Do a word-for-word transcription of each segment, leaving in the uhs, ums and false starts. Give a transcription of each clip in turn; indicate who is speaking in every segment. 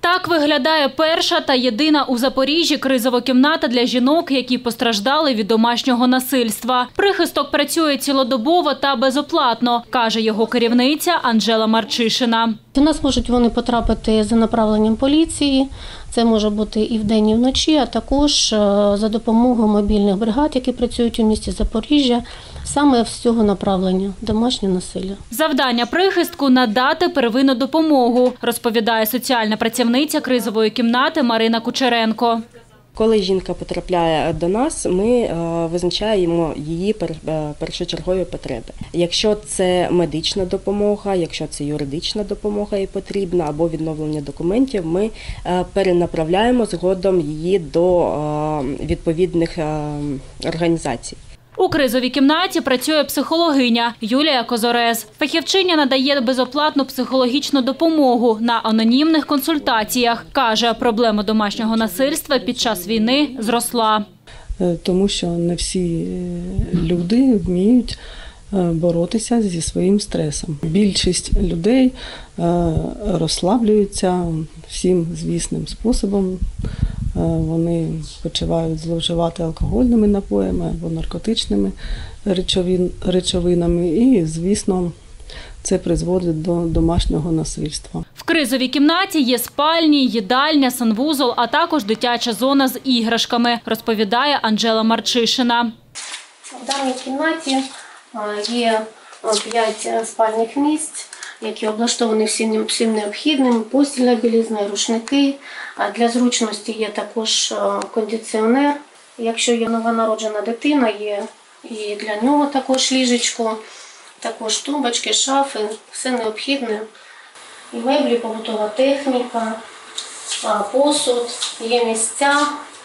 Speaker 1: Так виглядає перша та єдина у Запоріжжі кризова кімната для жінок, які постраждали від домашнього насильства. Прихисток працює цілодобово та безоплатно, каже його керівниця Анжела Марчишина.
Speaker 2: До нас можуть вони потрапити за направленням поліції, це може бути і вдень, і вночі, а також за допомогою мобільних бригад, які працюють у місті Запоріжжя, саме з цього направлення – домашнє насилля.
Speaker 1: Завдання прихистку – надати первинну допомогу, розповідає соціальна працівниця кризової кімнати Марина Кучеренко.
Speaker 3: Коли жінка потрапляє до нас, ми визначаємо її першочергові потреби. Якщо це медична допомога, якщо це юридична допомога і потрібна, або відновлення документів, ми перенаправляємо згодом її до відповідних організацій.
Speaker 1: У кризовій кімнаті працює психологиня Юлія Козорез. Фахівчиня надає безоплатну психологічну допомогу на анонімних консультаціях. Каже, проблема домашнього насильства під час війни зросла.
Speaker 4: Тому що не всі люди вміють боротися зі своїм стресом. Більшість людей розслаблюються всім звісним способом. Вони починають зловживати алкогольними напоями або наркотичними речовинами і, звісно, це призводить до домашнього насильства.
Speaker 1: В кризовій кімнаті є спальні, їдальня, санвузол, а також дитяча зона з іграшками, розповідає Анжела Марчишина.
Speaker 2: В даній кімнаті є п'ять спальних місць, які облаштовані всім, всім необхідним, постільна білизна, рушники. Для зручності є також кондиціонер. Якщо є новонароджена дитина, є і для нього також ліжечко, також тумбочки, шафи, все необхідне. І меблі, побутова техніка, посуд, є місця,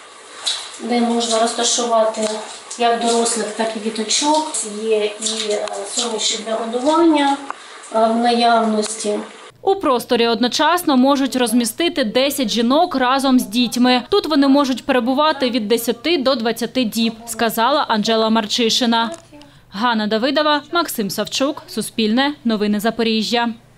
Speaker 2: де можна розташувати як дорослих, так і діточок. Є і суміші для годування в наявності.
Speaker 1: У просторі одночасно можуть розмістити десять жінок разом з дітьми. Тут вони можуть перебувати від десяти до двадцяти діб, сказала Анжела Марчишина. Ганна Давидова, Максим Савчук, Суспільне, Новини Запоріжжя.